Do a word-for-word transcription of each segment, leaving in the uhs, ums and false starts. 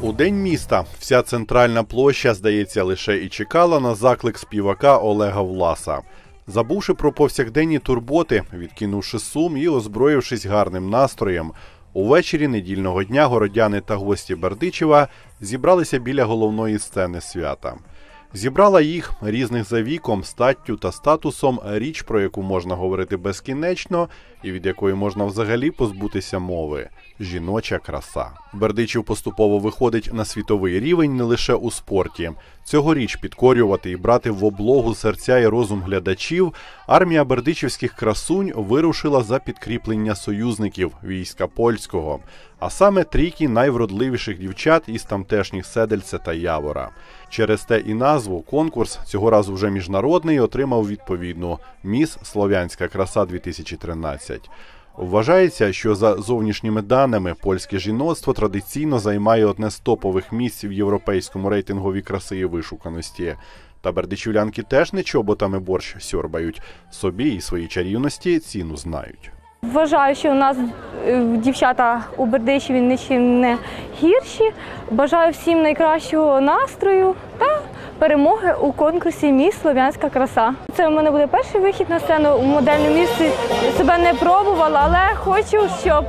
У День міста вся центральна площа, здається, лише і чекала на заклик співака Олега Власа. Забувши про повсякденні турботи, відкинувши сум і озброївшись гарним настроєм, увечері недільного дня городяни та гості Бердичева зібралися біля головної сцени свята. Зібрала їх, різних за віком, статтю та статусом, річ, про яку можна говорити безкінечно і від якої можна взагалі позбутися мови – жіноча краса. Бердичів поступово виходить на світовий рівень не лише у спорті. Цьогоріч підкорювати і брати в облогу серця і розум глядачів армія бердичівських красунь вирушила за підкріплення союзників – війська польського, а саме трійки найвродливіших дівчат із тамтешніх Седельця та Явора. Через те і назву конкурс, цього разу вже міжнародний, отримав відповідну «Міс Слов'янська краса-дві тисячі тринадцять». Вважається, що за зовнішніми даними польське жіноцтво традиційно займає одне з топових місць в європейському рейтингові краси і вишуканості. Та бердичівлянки теж не чоботами борщ сьорбають. Собі і своїй чарівності ціну знають. Вважаю, що у нас дівчата у Бердичеві нічим не гірші. Бажаю всім найкращого настрою та перемоги у конкурсі «Міс Слов'янська краса». Це у мене буде перший вихід на сцену у модельному місці. Себе не пробувала, але хочу, щоб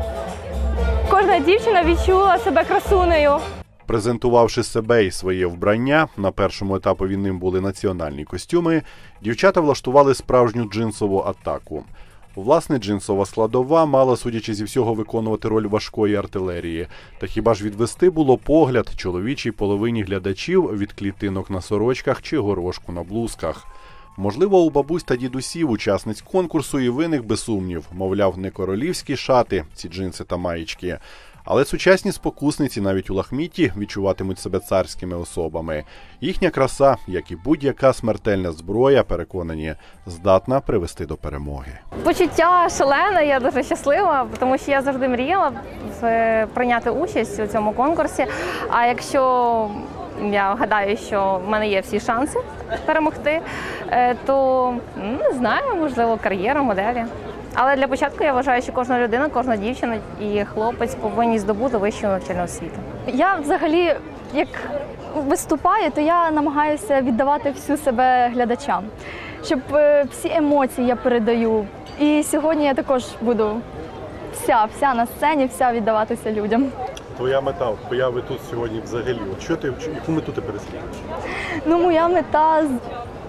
кожна дівчина відчула себе красунею. Презентувавши себе і своє вбрання, на першому етапі ним були національні костюми, дівчата влаштували справжню джинсову атаку. Власне, джинсова складова мала, судячи зі всього, виконувати роль важкої артилерії. Та хіба ж відвести було погляд чоловічій половині глядачів від клітинок на сорочках чи горошку на блузках? Можливо, у бабусь та дідусів, учасниць конкурсу, і виник би сумнів, мовляв, не королівські шати, ці джинси та маєчки. Але сучасні спокусниці навіть у лахмітті відчуватимуть себе царськими особами. Їхня краса, як і будь-яка смертельна зброя, переконані, здатна привести до перемоги. Почуття шалене, я дуже щаслива, тому що я завжди мріяла прийняти участь у цьому конкурсі. А якщо я гадаю, що в мене є всі шанси перемогти, то, не знаю, можливо, кар'єра, моделі. Але для початку я вважаю, що кожна людина, кожна дівчина і хлопець повинні здобути вищу навчальну освіту. Я взагалі, як виступаю, то я намагаюся віддавати всю себе глядачам, щоб всі емоції я передаю. І сьогодні я також буду вся, вся на сцені, вся віддаватися людям. Твоя мета появи тут сьогодні взагалі, от що ти, яку мету ти переслідуєш? Ну, моя мета –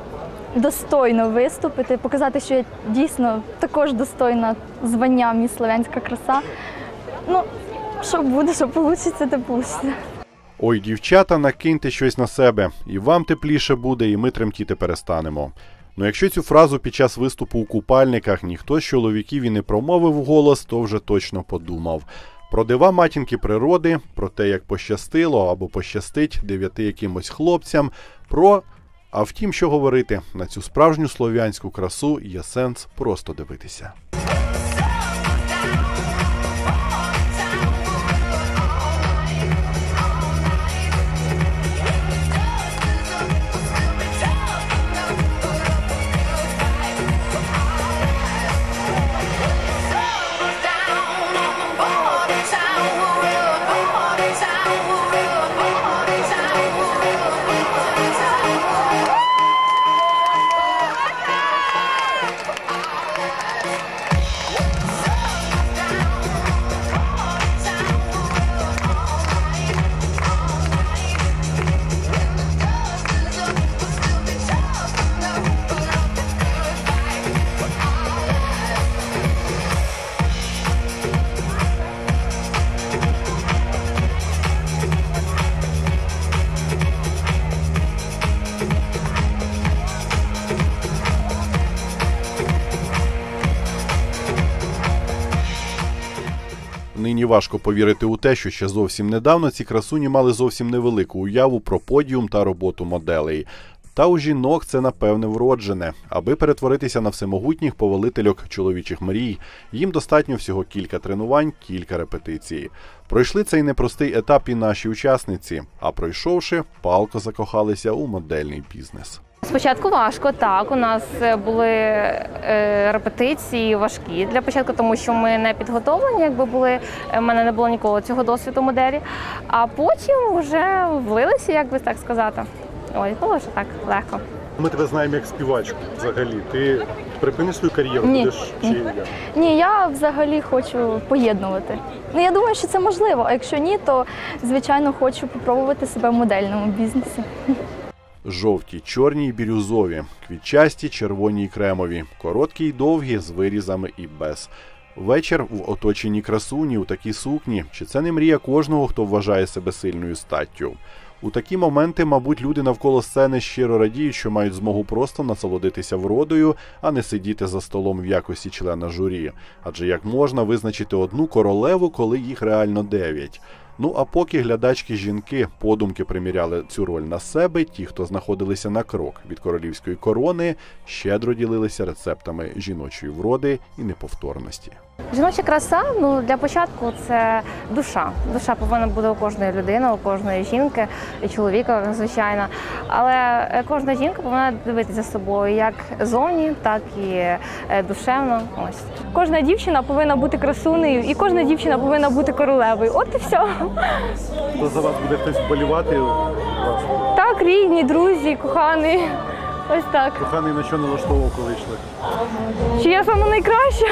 достойно виступити, показати, що я дійсно також достойна звання «Міс Слов'янська краса». Ну, що буде, що вийде, то вийде. Ой, дівчата, накиньте щось на себе. І вам тепліше буде, і ми тремтіти перестанемо. Ну, якщо цю фразу під час виступу у купальниках ніхто з чоловіків і не промовив вголос, то вже точно подумав. Про дива матінки природи, про те, як пощастило або пощастить дев'яти якимось хлопцям, про... А втім, що говорити, на цю справжню слов'янську красу є сенс просто дивитися. Нині важко повірити у те, що ще зовсім недавно ці красуні мали зовсім невелику уяву про подіум та роботу моделей. Та у жінок це, напевне, вроджене. Аби перетворитися на всемогутніх повелительок чоловічих мрій, їм достатньо всього кілька тренувань, кілька репетицій. Пройшли цей непростий етап і наші учасниці, а пройшовши, палко закохалися у модельний бізнес. Спочатку важко, так. У нас були е, репетиції важкі для початку, тому що ми не підготовлені, якби були, в мене не було ніколи цього досвіду моделі. А потім вже влилися, як би так сказати. Ось, було вже так легко. Ми тебе знаємо як співачку взагалі. Ти припиниш свою кар'єру, Ні. будеш чи Ні. як? Ні, я взагалі хочу поєднувати. Ну, я думаю, що це можливо, а якщо ні, то, звичайно, хочу попробувати себе в модельному бізнесі. Жовті, чорні й бірюзові, квітчасті, червоні й кремові, короткі й довгі, з вирізами і без. Вечір в оточенні красуні у такій сукні. Чи це не мрія кожного, хто вважає себе сильною статтю? У такі моменти, мабуть, люди навколо сцени щиро радіють, що мають змогу просто насолодитися вродою, а не сидіти за столом в якості члена журі. Адже як можна визначити одну королеву, коли їх реально дев'ять? Ну а поки глядачки-жінки подумки приміряли цю роль на себе, ті, хто знаходилися на крок від королівської корони, щедро ділилися рецептами жіночої вроди і неповторності. Жіноча краса, ну, для початку це душа. Душа повинна бути у кожної людини, у кожної жінки і чоловіка, звичайно. Але кожна жінка повинна дивитися за собою як зовні, так і душевно. Ось. Кожна дівчина повинна бути красунею і кожна дівчина повинна бути королевою. От і все. То за вас буде хтось вболівати? Так, рідні, друзі, кохані. Ось так. Коханий на що налаштовував, коли йшли? Чи я саме найкраща?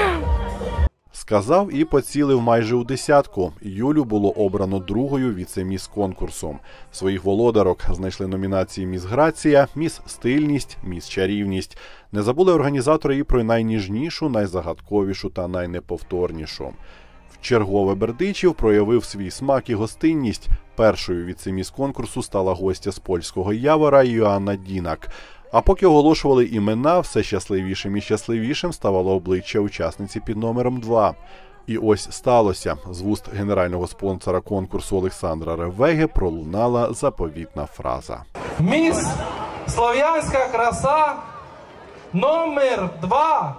Сказав і поцілив майже у десятку. Юлю було обрано другою віце-міс конкурсу. Своїх володарок знайшли номінації «Міс Грація», «Міс Стильність», «Міс Чарівність». Не забули організатори і про найніжнішу, найзагадковішу та найнеповторнішу. Вчергове Бердичів проявив свій смак і гостинність. Першою віце-міс конкурсу стала гостя з польського Явора Йоанна Дінак. А поки оголошували імена, все щасливішим і щасливішим ставало обличчя учасниці під номером два. І ось сталося. З вуст генерального спонсора конкурсу Олександра Ревеги пролунала заповітна фраза. Міс Слов'янська краса номер два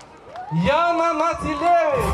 Яна Націлевич.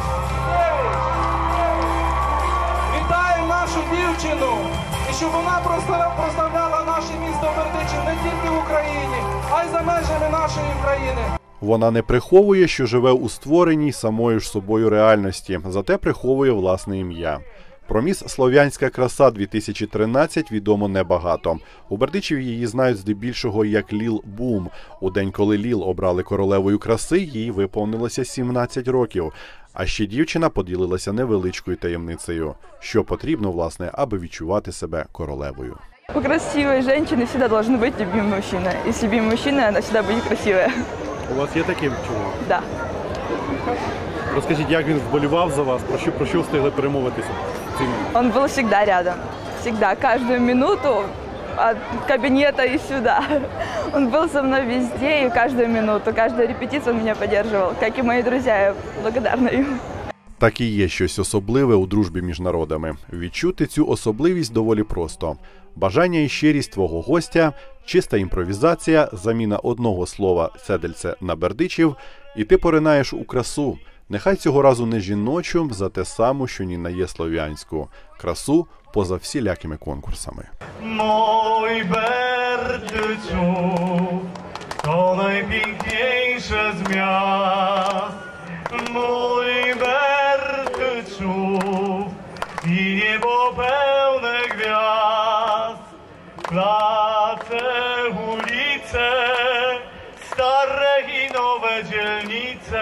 Вітаємо нашу дівчину. І щоб вона прославляла наше місто Бердичів не тільки в Україні, а й за межами нашої країни. Вона не приховує, що живе у створеній самою ж собою реальності, зате приховує власне ім'я. Про міс Слов'янська краса дві тисячі тринадцять відомо небагато. У Бердичеві її знають здебільшого як Ліл Бум. У день, коли Ліл обрали королевою краси, їй виповнилося сімнадцять років. А ще дівчина поділилася невеличкою таємницею. Що потрібно, власне, аби відчувати себе королевою. У красивой женщины всегда должен быть любимый мужчина. Если любимый мужчина, она всегда будет красивая. У вас є такий чоловік? Да. Розкажіть, як він вболівав за вас, про що, про що встигли перемовитися? Он был всегда рядом. Всегда, каждую минуту от кабинета и сюда. Он был со мной везде и каждую минуту, каждую репетицию он меня поддерживал, как и мои друзья, я благодарна ему. Так і є щось особливе у дружбі між народами. Відчути цю особливість доволі просто. Бажання і щирість твого гостя, чиста імпровізація, заміна одного слова «седельце» на «бердичів» і ти поринаєш у красу. Нехай цього разу не жіночу, за те саму, що ні на є слов'янську. Красу поза всілякими конкурсами. Мой Бердичу, то найпікніше з м'яст. Мой Бердичу, і небо певне гвязд. Place, ulice, stare i nowe dzielnice,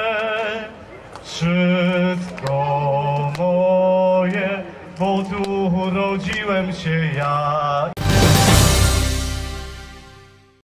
wszystko moje, bo tu urodziłem się ja